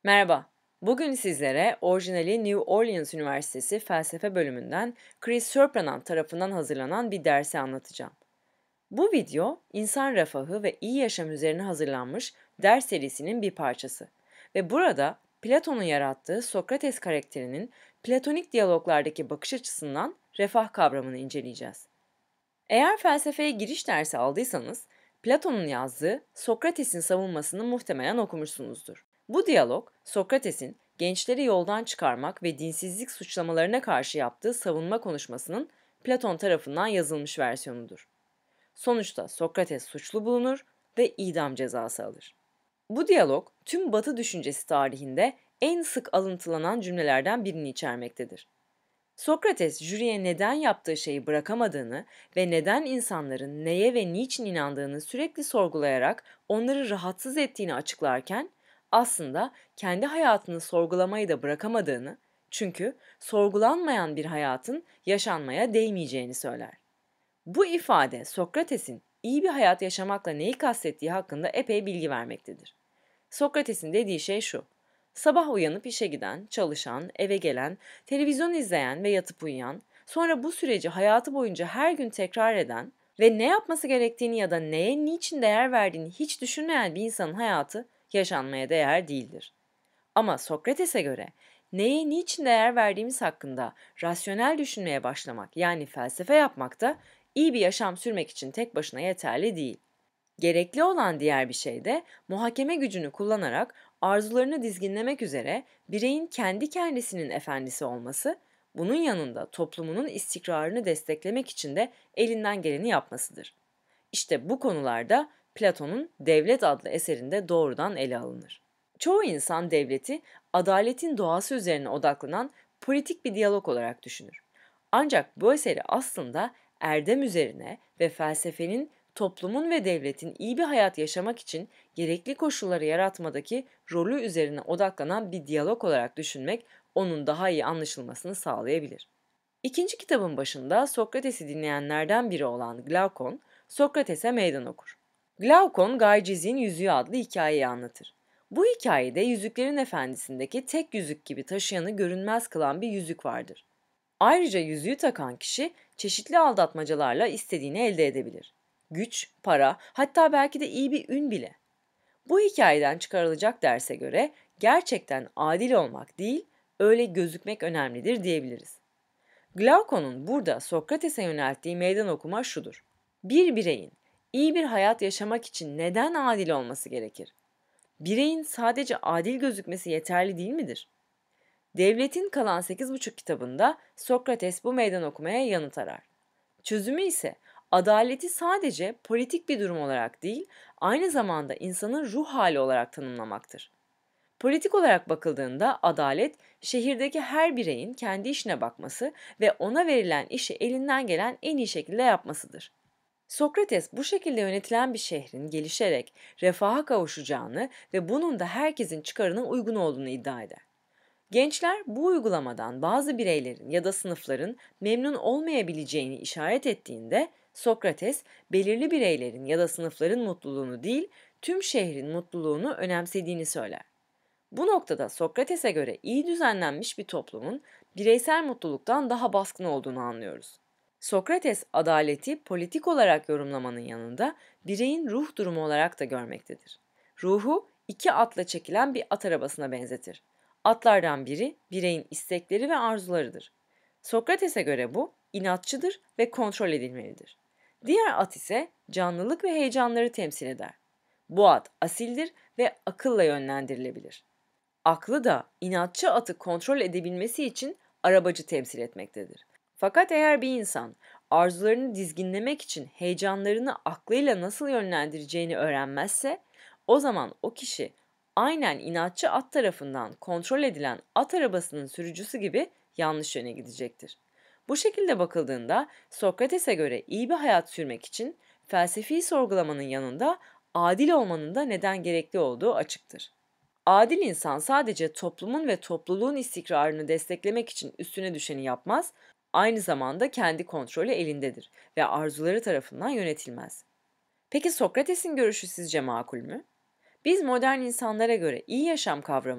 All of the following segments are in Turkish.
Merhaba. Bugün sizlere orijinali New Orleans Üniversitesi Felsefe Bölümünden Chris Surprenant tarafından hazırlanan bir dersi anlatacağım. Bu video, insan refahı ve iyi yaşam üzerine hazırlanmış ders serisinin bir parçası. Ve burada Platon'un yarattığı Sokrates karakterinin platonik diyaloglardaki bakış açısından refah kavramını inceleyeceğiz. Eğer felsefeye giriş dersi aldıysanız, Platon'un yazdığı Sokrates'in savunmasını muhtemelen okumuşsunuzdur. Bu diyalog, Sokrates'in gençleri yoldan çıkarmak ve dinsizlik suçlamalarına karşı yaptığı savunma konuşmasının Platon tarafından yazılmış versiyonudur. Sonuçta Sokrates suçlu bulunur ve idam cezası alır. Bu diyalog, tüm Batı düşüncesi tarihinde en sık alıntılanan cümlelerden birini içermektedir. Sokrates, jüriye neden yaptığı şeyi bırakamadığını ve neden insanların neye ve niçin inandığını sürekli sorgulayarak onları rahatsız ettiğini açıklarken, aslında kendi hayatını sorgulamayı da bırakamadığını, çünkü sorgulanmayan bir hayatın yaşanmaya değmeyeceğini söyler. Bu ifade Sokrates'in iyi bir hayat yaşamakla neyi kastettiği hakkında epey bilgi vermektedir. Sokrates'in dediği şey şu: sabah uyanıp işe giden, çalışan, eve gelen, televizyon izleyen ve yatıp uyuyan, sonra bu süreci hayatı boyunca her gün tekrar eden ve ne yapması gerektiğini ya da neye niçin değer verdiğini hiç düşünmeyen bir insanın hayatı yaşanmaya değer değildir. Ama Sokrates'e göre neye niçin değer verdiğimiz hakkında rasyonel düşünmeye başlamak, yani felsefe yapmak da iyi bir yaşam sürmek için tek başına yeterli değil. Gerekli olan diğer bir şey de muhakeme gücünü kullanarak arzularını dizginlemek üzere bireyin kendi kendisinin efendisi olması, bunun yanında toplumunun istikrarını desteklemek için de elinden geleni yapmasıdır. İşte bu konularda Platon'un Devlet adlı eserinde doğrudan ele alınır. Çoğu insan devleti adaletin doğası üzerine odaklanan politik bir diyalog olarak düşünür. Ancak bu eseri aslında erdem üzerine ve felsefenin toplumun ve devletin iyi bir hayat yaşamak için gerekli koşulları yaratmadaki rolü üzerine odaklanan bir diyalog olarak düşünmek onun daha iyi anlaşılmasını sağlayabilir. İkinci kitabın başında Sokrates'i dinleyenlerden biri olan Glaukon, Sokrates'e meydan okur. Glaukon, Gayciz'in Yüzüğü adlı hikayeyi anlatır. Bu hikayede Yüzüklerin Efendisi'ndeki tek yüzük gibi taşıyanı görünmez kılan bir yüzük vardır. Ayrıca yüzüğü takan kişi çeşitli aldatmacalarla istediğini elde edebilir. Güç, para, hatta belki de iyi bir ün bile. Bu hikayeden çıkarılacak derse göre gerçekten adil olmak değil, öyle gözükmek önemlidir diyebiliriz. Glaukon'un burada Sokrates'e yönelttiği meydan okuma şudur: bir bireyin iyi bir hayat yaşamak için neden adil olması gerekir? Bireyin sadece adil gözükmesi yeterli değil midir? Devletin kalan 8,5 kitabında Sokrates bu meydan okumaya yanıt arar. Çözümü ise adaleti sadece politik bir durum olarak değil, aynı zamanda insanın ruh hali olarak tanımlamaktır. Politik olarak bakıldığında adalet, şehirdeki her bireyin kendi işine bakması ve ona verilen işi elinden gelen en iyi şekilde yapmasıdır. Sokrates bu şekilde yönetilen bir şehrin gelişerek refaha kavuşacağını ve bunun da herkesin çıkarına uygun olduğunu iddia eder. Gençler bu uygulamadan bazı bireylerin ya da sınıfların memnun olmayabileceğini işaret ettiğinde Sokrates belirli bireylerin ya da sınıfların mutluluğunu değil, tüm şehrin mutluluğunu önemsediğini söyler. Bu noktada Sokrates'e göre iyi düzenlenmiş bir toplumun bireysel mutluluktan daha baskın olduğunu anlıyoruz. Sokrates adaleti politik olarak yorumlamanın yanında bireyin ruh durumu olarak da görmektedir. Ruhu iki atla çekilen bir at arabasına benzetir. Atlardan biri bireyin istekleri ve arzularıdır. Sokrates'e göre bu inatçıdır ve kontrol edilmelidir. Diğer at ise canlılık ve heyecanları temsil eder. Bu at asildir ve akılla yönlendirilebilir. Aklı da inatçı atı kontrol edebilmesi için arabacı temsil etmektedir. Fakat eğer bir insan arzularını dizginlemek için heyecanlarını aklıyla nasıl yönlendireceğini öğrenmezse, o zaman o kişi aynen inatçı at tarafından kontrol edilen at arabasının sürücüsü gibi yanlış yöne gidecektir. Bu şekilde bakıldığında Sokrates'e göre iyi bir hayat sürmek için felsefi sorgulamanın yanında adil olmanın da neden gerekli olduğu açıktır. Adil insan sadece toplumun ve topluluğun istikrarını desteklemek için üstüne düşeni yapmaz, aynı zamanda kendi kontrolü elindedir ve arzuları tarafından yönetilmez. Peki Sokrates'in görüşü sizce makul mü? Biz modern insanlara göre iyi yaşam kavramının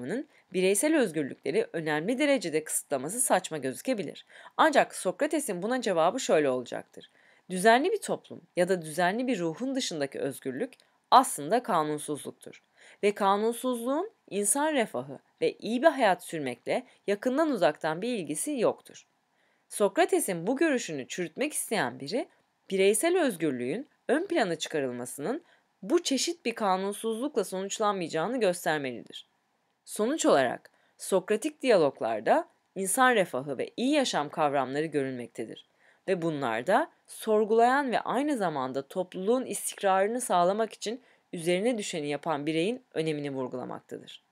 Bireysel özgürlükleri önemli derecede kısıtlaması saçma gözükebilir. Ancak Sokrates'in buna cevabı şöyle olacaktır. Düzenli bir toplum ya da düzenli bir ruhun dışındaki özgürlük aslında kanunsuzluktur. Ve kanunsuzluğun insan refahı ve iyi bir hayat sürmekle yakından uzaktan bir ilgisi yoktur. Sokrates'in bu görüşünü çürütmek isteyen biri, bireysel özgürlüğün ön plana çıkarılmasının bu çeşit bir kanunsuzlukla sonuçlanmayacağını göstermelidir. Sonuç olarak Sokratik diyaloglarda insan refahı ve iyi yaşam kavramları görülmektedir ve bunlar da sorgulayan ve aynı zamanda topluluğun istikrarını sağlamak için üzerine düşeni yapan bireyin önemini vurgulamaktadır.